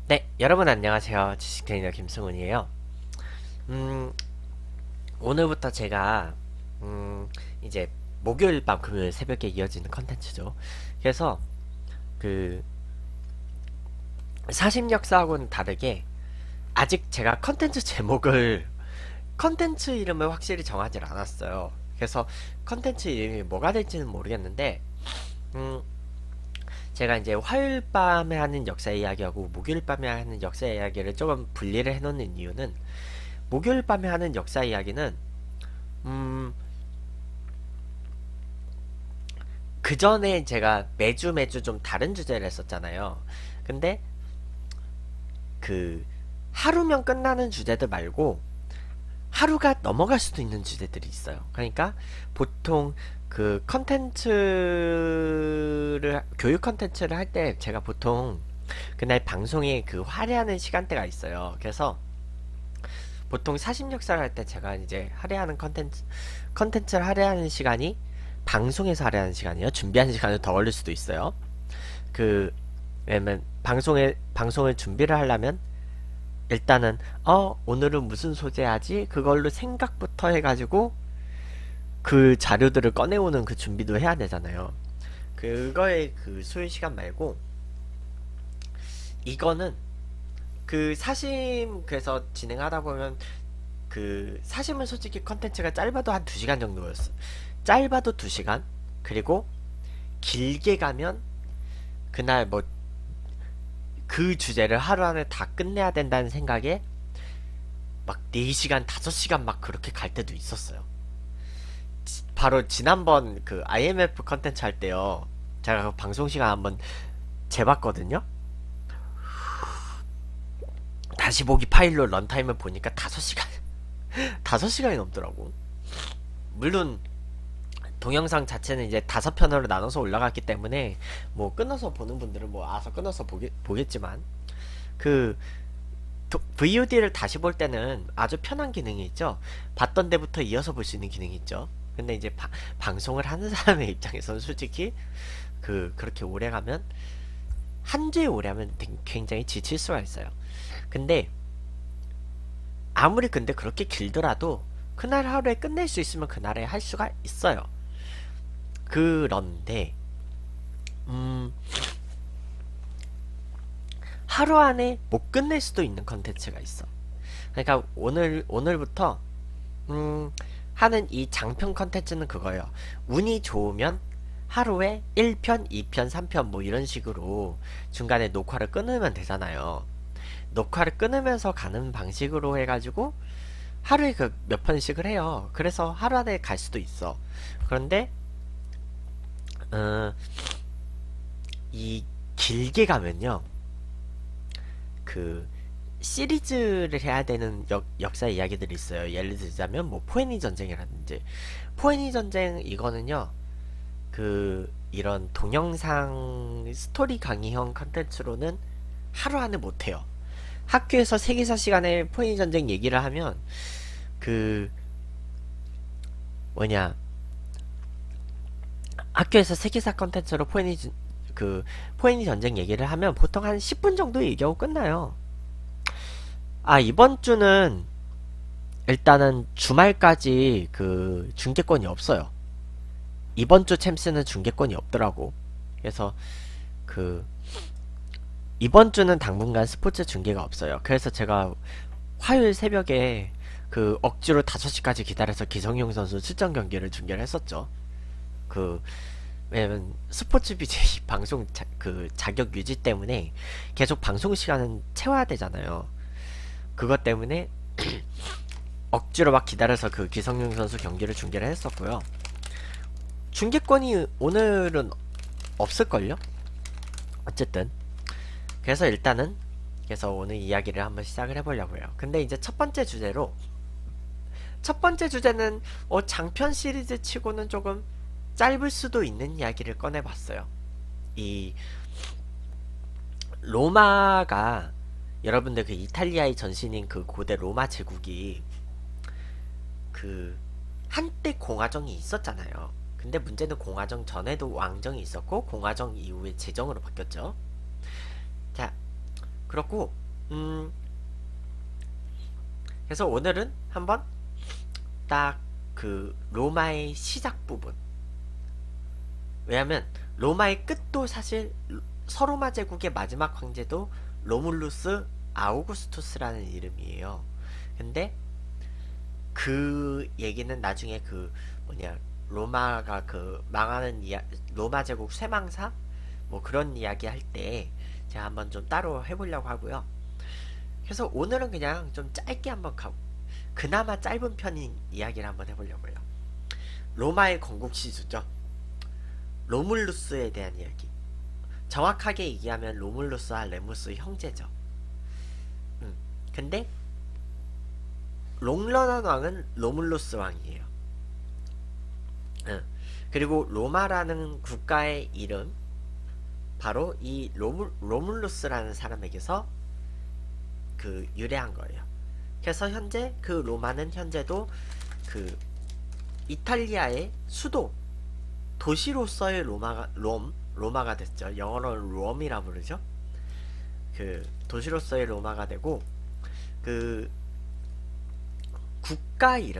네, 여러분 안녕하세요. 지식트레이너 김승훈이에요. 음, 오늘부터 제가 이제 목요일 밤 금요일 새벽에 이어지는 컨텐츠죠. 그래서 그 사심 역사하고는 다르게 아직 제가 컨텐츠 이름을 확실히 정하지 않았어요. 그래서 컨텐츠 이름이 뭐가 될지는 모르겠는데 음, 제가 이제 화요일 밤에 하는 역사 이야기하고 목요일 밤에 하는 역사 이야기를 조금 분리를 해놓는 이유는 목요일 밤에 하는 역사 이야기는 음, 그 전에 제가 매주 좀 다른 주제를 했었잖아요. 근데 그 하루면 끝나는 주제들 말고 하루가 넘어갈 수도 있는 주제들이 있어요. 그러니까 보통 그 교육 컨텐츠를 할 때 제가 보통 그날 방송에 그 할애하는 시간대가 있어요. 그래서 보통 사심 역사를 할 때 제가 이제 컨텐츠를 할애하는 시간이 방송에서 할애하는 시간이에요. 준비하는 시간은 더 걸릴 수도 있어요. 그 왜냐면 방송을 준비를 하려면 일단은 오늘은 무슨 소재 하지? 그걸로 생각부터 해가지고 그 자료들을 꺼내오는 그 준비도 해야 되잖아요. 그거의 그 소요 시간 말고 이거는 그 사심 그래서 진행하다 보면 그 사심은 솔직히 컨텐츠가 짧아도 한 2시간 정도였어. 짧아도 2시간. 그리고 길게 가면 그날 뭐 그 주제를 하루 안에 다 끝내야 된다는 생각에 막 4시간, 5시간 막 그렇게 갈 때도 있었어요. 바로 지난번 그 IMF 컨텐츠 할 때요. 제가 그 방송 시간 한번 재봤거든요. 다시 보기 파일로 런타임을 보니까 5시간, 5시간이 넘더라고. 물론 동영상 자체는 이제 5편으로 나눠서 올라갔기 때문에 뭐 끊어서 보는 분들은 뭐 아서 끊어서 보겠지만 그 VOD를 다시 볼 때는 아주 편한 기능이 있죠. 봤던 데부터 이어서 볼 수 있는 기능이 있죠. 근데 이제 방송을 하는 사람의 입장에서는 솔직히 그렇게 오래 가면 한 주에 오래 하면 굉장히 지칠 수가 있어요. 근데 아무리 근데 그렇게 길더라도 그날 하루에 끝낼 수 있으면 그날에 할 수가 있어요. 그런데 음, 하루 안에 못 끝낼 수도 있는 컨텐츠가 있어. 그러니까 오늘부터 하는 이 장편 컨텐츠는 그거예요. 운이 좋으면 하루에 1편, 2편, 3편 뭐 이런 식으로 중간에 녹화를 끊으면 되잖아요. 녹화를 끊으면서 가는 방식으로 해가지고 하루에 그 몇 편씩을 해요. 그래서 하루 안에 갈 수도 있어. 그런데 어, 이 길게 가면요. 그 시리즈를 해야 되는 역사 이야기들이 있어요. 예를 들자면 뭐 포에니 전쟁이라든지 포에니 전쟁 이거는요. 이런 동영상 스토리 강의형 컨텐츠로는 하루 안에 못해요. 학교에서 세계사 시간에 포에니 전쟁 얘기를 하면 그 뭐냐 학교에서 세계사 컨텐츠로 포에니 전쟁 얘기를 하면 보통 한 10분 정도 얘기하고 끝나요. 이번 주는 일단은 주말까지 그 중계권이 없어요. 이번 주 챔스는 중계권이 없더라고. 그래서 그 이번 주는 당분간 스포츠 중계가 없어요. 그래서 제가 화요일 새벽에 그 억지로 5시까지 기다려서 기성용 선수 출전 경기를 중계를 했었죠. 그 왜냐면 스포츠 BJ 그 자격 유지 때문에 계속 방송 시간은 채워야 되잖아요. 그것 때문에 억지로 막 기다려서 그 기성용 선수 경기를 중계를 했었고요. 중계권이 오늘은 없을걸요? 어쨌든 그래서 일단은 그래서 오늘 이야기를 한번 시작을 해보려고요. 근데 이제 첫 번째 주제는 장편 시리즈 치고는 조금 짧을 수도 있는 이야기를 꺼내봤어요. 이 로마가 여러분들 그 이탈리아의 전신인 그 고대 로마 제국이 그 한때 공화정이 있었잖아요. 근데 문제는 공화정 전에도 왕정이 있었고 공화정 이후에 제정으로 바뀌었죠. 자, 그렇고 그래서 오늘은 한번 딱 그 로마의 시작 부분, 왜냐면 로마의 끝도 사실 서로마 제국의 마지막 황제도 로물루스 아우구스투스라는 이름이에요. 근데 그 얘기는 나중에 그 뭐냐 로마가 그 망하는 로마 제국 쇠망사 뭐 그런 이야기 할 때 제가 한번 좀 따로 해보려고 하고요. 그래서 오늘은 그냥 좀 짧게 한번 그나마 짧은 편인 이야기를 한번 해보려고요. 로마의 건국 시주죠. 로물루스에 대한 이야기. 정확하게 얘기하면 로물루스와 레무스 형제죠. 근데 롱런한 왕은 로물루스 왕이에요. 그리고 로마라는 국가의 이름, 바로 이 로물루스라는 사람에게서 그 유래한 거예요. 그래서 현재 그 로마는 현재도 그 이탈리아의 수도 도시로서의 로마가 됐죠. 영어로는 롬이라 부르죠. 그 도시로서의 로마가 되고, 그 국가 이름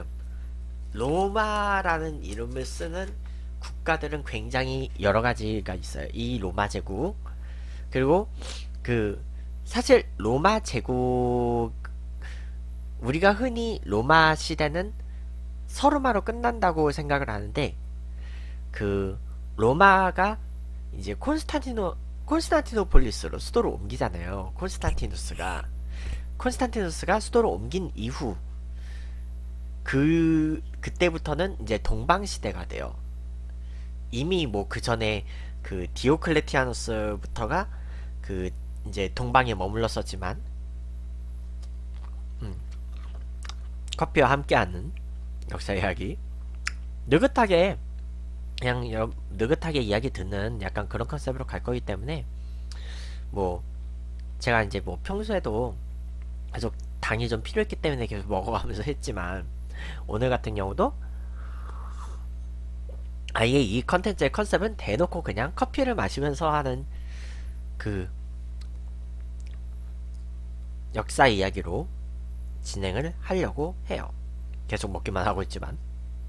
로마라는 이름을 쓰는 국가들은 굉장히 여러 가지가 있어요. 이 로마 제국. 그리고 그 사실 로마 제국, 우리가 흔히 로마 시대는 서로마로 끝난다고 생각을 하는데, 그 로마가 이제 콘스탄티노폴리스로 수도를 옮기잖아요. 콘스탄티누스가 수도를 옮긴 이후 그때부터는 이제 동방 시대가 돼요. 이미 뭐 그 전에 그 디오클레티아누스부터가 그 이제 동방에 머물렀었지만, 커피와 함께하는 역사 이야기, 느긋하게 그냥 느긋하게 이야기 듣는 약간 그런 컨셉으로 갈 거기 때문에, 뭐 제가 이제 뭐 평소에도 계속 당이 좀 필요했기 때문에 계속 먹어가면서 했지만, 오늘 같은 경우도 아예 이 컨텐츠의 컨셉은 대놓고 그냥 커피를 마시면서 하는 그 역사 이야기로 진행을 하려고 해요. 계속 먹기만 하고 있지만.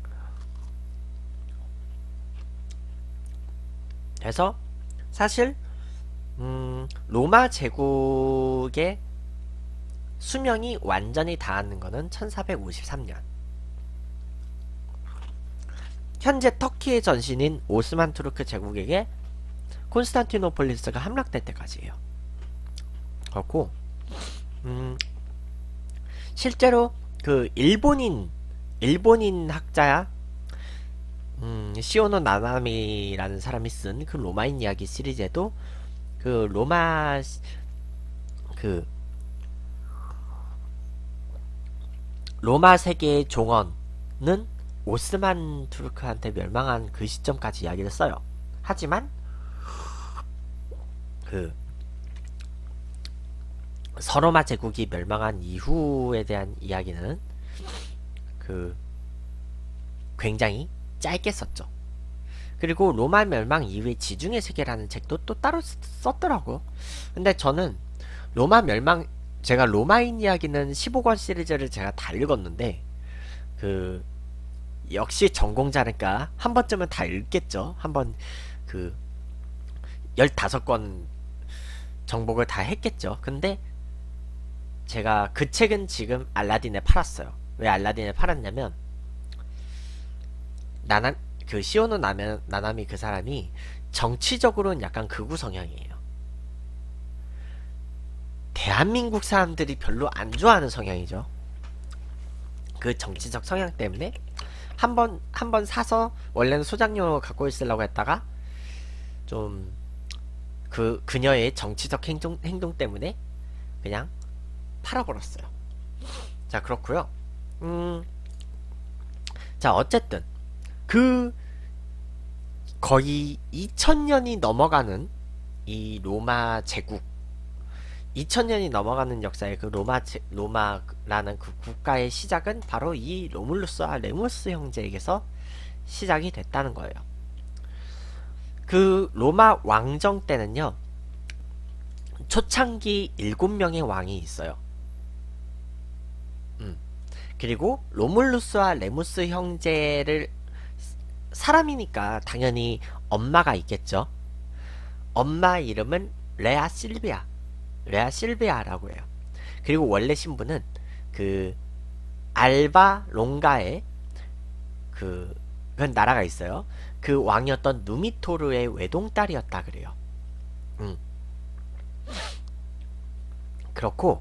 그래서 사실 로마 제국의 수명이 완전히 닿는 거는 1453년. 현재 터키의 전신인 오스만 투르크 제국에게 콘스탄티노폴리스가 함락될 때까지예요. 그렇고 실제로 그 일본인 학자야 시오노 나나미라는 사람이 쓴 그 로마인 이야기 시리즈에도 그 로마 세계의 종언은 오스만 투르크한테 멸망한 그 시점까지 이야기를 써요. 하지만 그 서로마 제국이 멸망한 이후에 대한 이야기는 그 굉장히 짧게 썼죠. 그리고 로마 멸망 이후에 지중해 세계라는 책도 또 따로 썼더라고. 근데 저는 제가 로마인 이야기는 15권 시리즈를 제가 다 읽었는데, 그 역시 전공자니까 한 번쯤은 다 읽겠죠. 한번 그 15권 정복을 다 했겠죠. 근데 제가 그 책은 지금 알라딘에 팔았어요. 왜 알라딘에 팔았냐면, 그 시오노 나나미 그 사람이 정치적으로는 약간 극우 성향이에요. 대한민국 사람들이 별로 안 좋아하는 성향이죠. 그 정치적 성향 때문에 한 번 사서 원래는 소장용으로 갖고 있으려고 했다가 좀 그녀의 정치적 행동 때문에 그냥 팔아버렸어요. 자, 그렇고요. 자, 어쨌든 그 거의 2000년이 넘어가는 이 로마 제국, 2000년이 넘어가는 역사의 그 로마라는 그 국가의 시작은 바로 이 로물루스와 레무스 형제에게서 시작이 됐다는 거예요. 그 로마 왕정 때는요, 초창기 7명의 왕이 있어요. 그리고 로물루스와 레무스 형제를 사람이니까 당연히 엄마가 있겠죠. 엄마 이름은 레아 실비아라고 해요. 그리고 원래 신부는 그 알바 롱가의 그 나라가 있어요. 그 왕이었던 누미토르의 외동딸이었다 그래요. 그렇고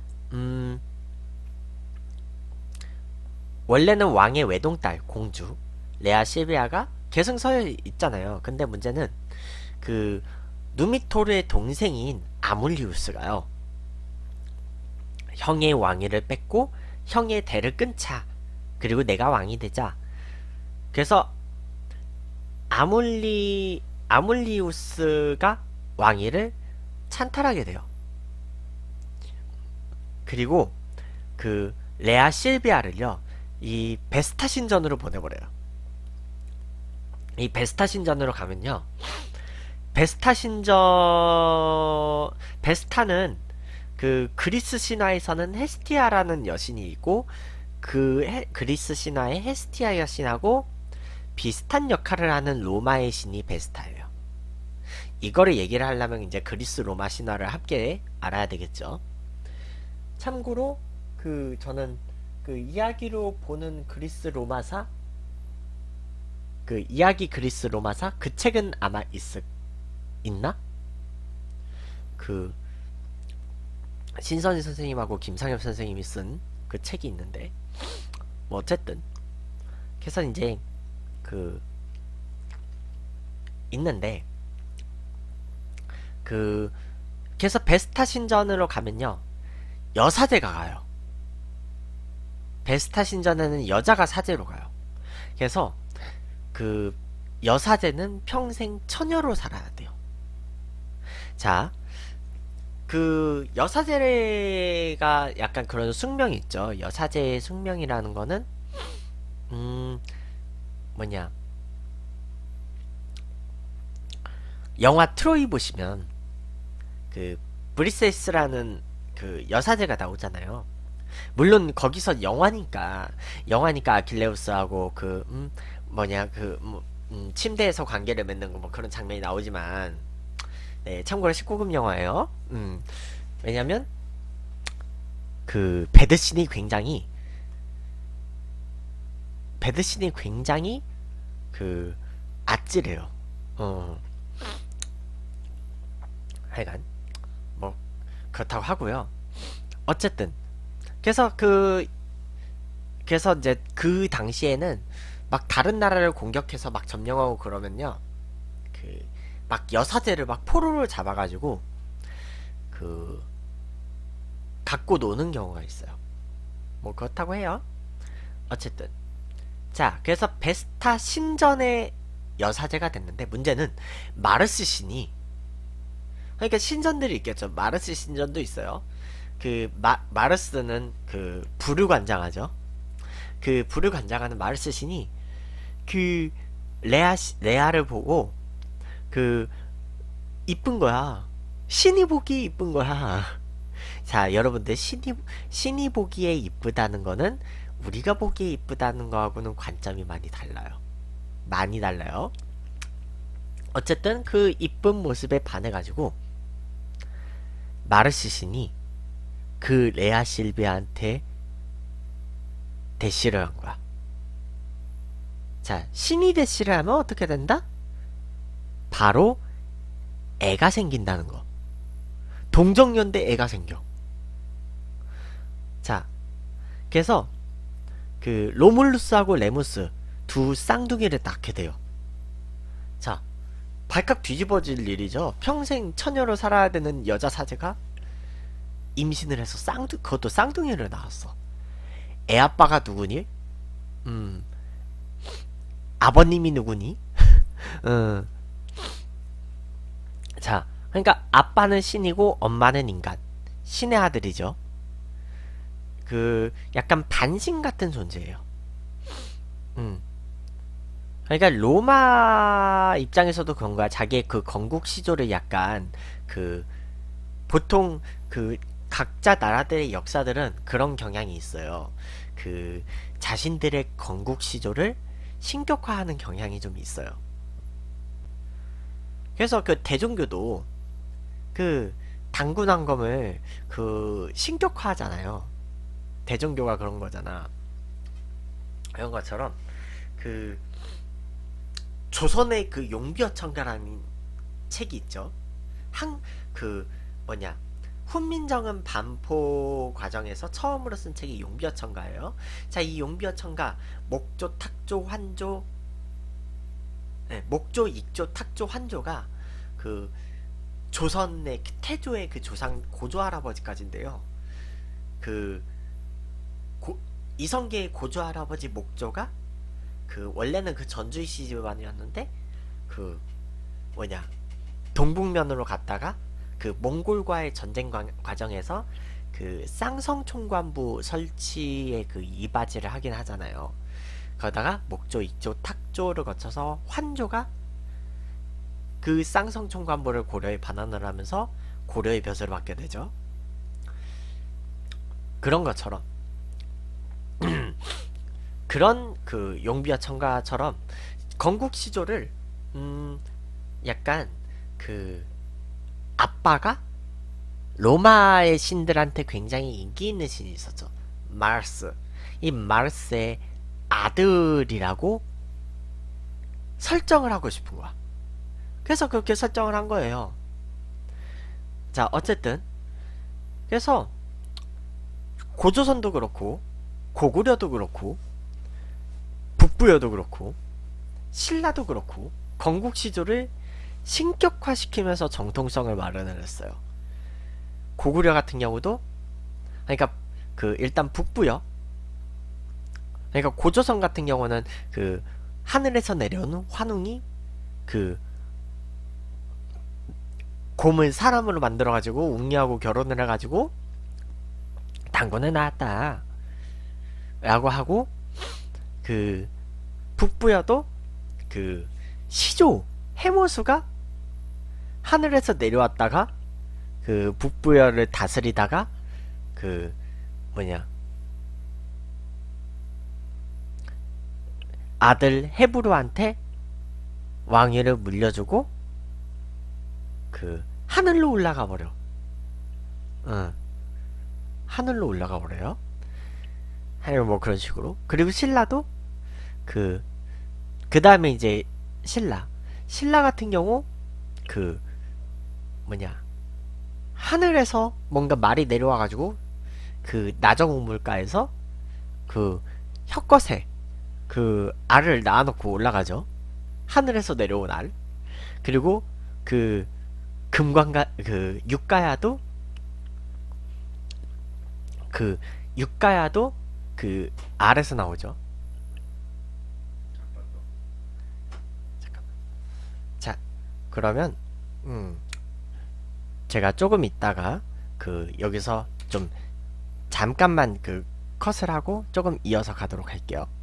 원래는 왕의 외동딸 공주 레아 실비아가 계승서에 있잖아요. 근데 문제는 그 누미토르의 동생인 아물리우스가요, 형의 왕위를 뺏고 형의 대를 끊자. 그리고 내가 왕이 되자. 그래서 아물리우스가 왕위를 찬탈하게 돼요. 그리고 그 레아 실비아를요, 이 베스타 신전으로 보내버려요. 이 베스타 신전으로 가면요, 베스타는 그 그리스 신화에서는 헤스티아라는 여신이 있고, 그리스 신화의 헤스티아 여신하고 비슷한 역할을 하는 로마의 신이 베스타예요. 이거를 얘기를 하려면 이제 그리스 로마 신화를 함께 알아야 되겠죠. 참고로 저는 그 이야기로 보는 이야기 그리스 로마사 그 책은 아마 있나? 그 신선희 선생님하고 김상엽 선생님이 쓴 그 책이 있는데, 뭐 어쨌든 그래서 이제 있는데 그래서 베스타 신전으로 가면요, 여사제가 가요. 베스타 신전에는 여자가 사제로 가요. 그래서 그 여사제는 평생 처녀로 살아야 돼요. 자, 그 여사제가 약간 그런 숙명이 있죠. 여사제의 숙명이라는 거는 뭐냐, 영화 트로이 보시면 그 브리세스라는 그 여사제가 나오잖아요. 물론 거기서 영화니까 아킬레우스하고 침대에서 관계를 맺는 거 뭐 그런 장면이 나오지만, 네, 참고로 19금 영화예요. 왜냐면 그 배드신이 굉장히 그 아찔해요. 하여간 뭐 그렇다고 하고요. 어쨌든 그래서 이제 그 당시에는 막 다른 나라를 공격해서 막 점령하고 그러면요, 막 여사제를 막 포로로 잡아가지고 갖고 노는 경우가 있어요. 뭐 그렇다고 해요. 어쨌든 자, 그래서 베스타 신전의 여사제가 됐는데, 문제는 마르스 신이, 그러니까 신전들이 있겠죠. 마르스 신전도 있어요. 마르스는 불을 관장하죠. 그 불을 관장하는 마르스 신이 레아를 보고 이쁜 거야. 신이 보기 이쁜 거야. 자, 여러분들, 신이 보기에 이쁘다는 거는 우리가 보기에 이쁘다는 거하고는 관점이 많이 달라요. 어쨌든 그 이쁜 모습에 반해가지고 마르스 신이 그 레아 실비아한테 대시를 한 거야. 자, 신이 대시를 하면 어떻게 된다? 바로 애가 생긴다는 거. 동정연대 애가 생겨. 자, 그래서 로물루스하고 레무스 두 쌍둥이를 낳게 돼요. 자, 발칵 뒤집어질 일이죠. 평생 처녀로 살아야 되는 여자 사제가 임신을 해서 그것도 쌍둥이를 낳았어. 애 아빠가 누구니? 아버님이 누구니? 자, 그러니까 아빠는 신이고 엄마는 인간, 신의 아들이죠. 약간 반신 같은 존재예요. 그러니까 로마 입장에서도 그런 거야. 자기의 그 건국 시조를 약간 보통 그 각자 나라들의 역사들은 그런 경향이 있어요. 그 자신들의 건국 시조를 신격화하는 경향이 좀 있어요. 그래서 그 대종교도 그 당군왕검을 그 신격화하잖아요. 대종교가 그런 거잖아. 이런 것처럼 그 조선의 그 용비어천가라는 책이 있죠. 한 그 뭐냐 훈민정음 반포 과정에서 처음으로 쓴 책이 용비어천가예요. 자, 이 용비어천가 목조, 탁조, 환조, 네, 목조, 익조, 탁조, 환조가 그 조선의 태조의 그 조상 고조 할아버지까지인데요. 그 이성계의 고조 할아버지 목조가 그 원래는 그 전주시 집안이었는데 그 뭐냐 동북면으로 갔다가 그 몽골과의 전쟁 과정에서 그 쌍성총관부 설치의 그 이바지를 하긴 하잖아요. 그러다가 목조, 익조, 탁조를 거쳐서 환조가 그 쌍성총관부를 고려에 반환을 하면서 고려의 벼슬을 받게 되죠. 그런 것처럼 그런 그 용비와 청가처럼 건국 시조를 약간 그 아빠가 로마의 신들한테 굉장히 인기 있는 신이 있었죠. 마르스. 이 마르스의 아들이라고 설정을 하고 싶은 거야. 그래서 그렇게 설정을 한 거예요. 자, 어쨌든 그래서 고조선도 그렇고 고구려도 그렇고 북부여도 그렇고 신라도 그렇고 건국 시조를 신격화시키면서 정통성을 마련을 했어요. 고구려 같은 경우도 그러니까 그 일단 북부여 그러니까 고조선 같은 경우는 그 하늘에서 내려오는 환웅이 그 곰을 사람으로 만들어가지고 웅이하고 결혼을 해가지고 당군을 낳았다 라고 하고 그 북부여도 그 시조 해모수가 하늘에서 내려왔다가 그 북부여를 다스리다가 그 뭐냐 아들 헤브루한테 왕위를 물려주고 그 하늘로 올라가 버려. 하늘로 올라가 버려요. 아니면 뭐 그런 식으로. 그리고 신라도 그 다음에 이제 신라 같은 경우 그 뭐냐 하늘에서 뭔가 말이 내려와가지고 그 나정 우물가에서 그 혁거세 그 알을 낳아놓고 올라가죠. 하늘에서 내려온 알. 그리고 그 금관가 그 육가야도 그 알에서 나오죠. 잠깐만. 자, 그러면 제가 조금 있다가 그 여기서 좀 잠깐만 그 컷을 하고 조금 이어서 가도록 할게요.